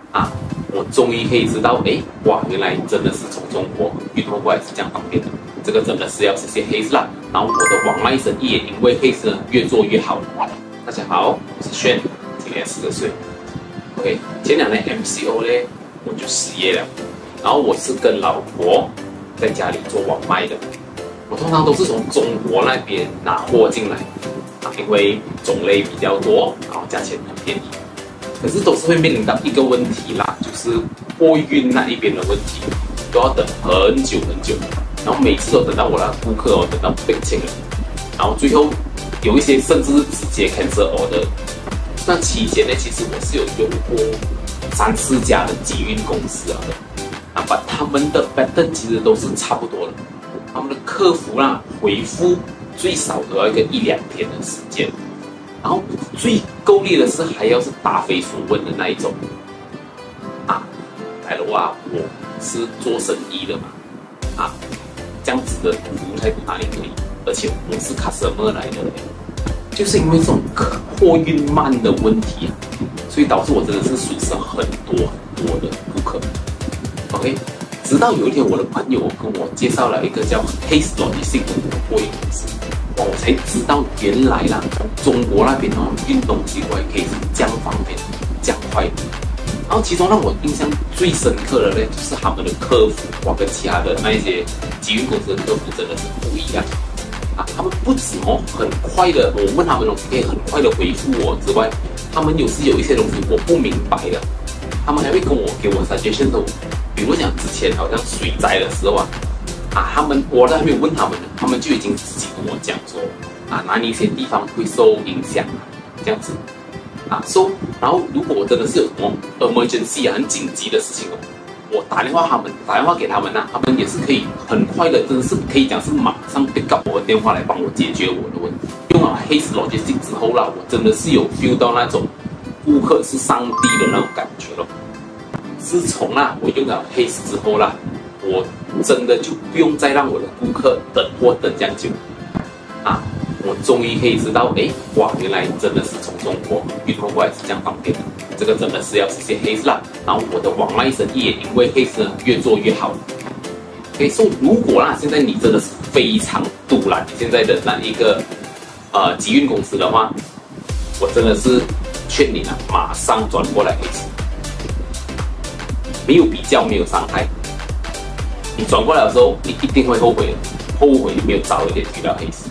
啊，我终于可以知道，哎，哇，原来真的是从中国运货过来是这样方便的。这个真的是要谢谢 Haze 啦。然后我的网卖生意也因为 Haze 呢越做越好。大家好，我是炫，今年40岁。OK， 前2年 MCO 呢，我就失业了。然后我是跟老婆在家里做网卖的。我通常都是从中国那边拿货进来，因为种类比较多，然后价钱很便宜。可是都是会面临到一个问题啦，就是货运那一边的问题，都要等很久很久，然后每次都等到我的顾客哦，等到不行了，然后最后有一些甚至是直接 cancel order。那期间呢，其实我是有用过3、4家的集运公司的，把他们的 pattern 其实都是差不多的，他们的客服啦回复最少都要一个1、2天的时间。然后最够力的是还要是答非所问的那一种啊，来了哇，我是做生意的嘛啊，这样子的服务态度哪里可以？而且我是 customer 来的，就是因为这种货运慢的问题啊，所以导致我真的是损失很多的顾客。OK， 直到有一天我的朋友跟我介绍了一个叫 Haze Logistics 的货运公司。我才知道原来啦，中国那边运东西过来可以是这样方便、这样快的。然后其中让我印象最深刻的呢，就是他们的客服，哇，跟其他的那一些集运公司的客服真的是不一样啊！他们不止很快的，我问他们东西可以很快的回复我之外，他们有一些东西我不明白的，他们还会给我 suggestion 的。比如讲之前好像水灾的时候啊。我都还没有问他们呢，他们就已经自己跟我讲说，哪里一些地方会受影响，这样子，然后如果我真的是有什么 emergency 很紧急的事情哦，我打电话给他们他们也是可以很快的，真的是可以讲是马上 pick up 我的电话来帮我解决我的问题。用了 Haze Logistics 之后啦，我真的是有 feel 到那种顾客是上帝的那种感觉了。自从我用了 Haze 之后啦，我真的就不用再让我的顾客等货等这样久我终于可以知道，哇，原来真的是从中国运货过来是这样方便的。这个真的是要谢谢 Haze 啦。然后我的网卖生意也因为 Haze 呢越做越好。所以如果现在你真的是非常堵了你现在的那一个集运公司的话，我真的是劝你马上转过来 Haze， 没有比较，没有伤害。你转过来的时候，你一定会后悔的，后悔你没有早一点遇到Haze。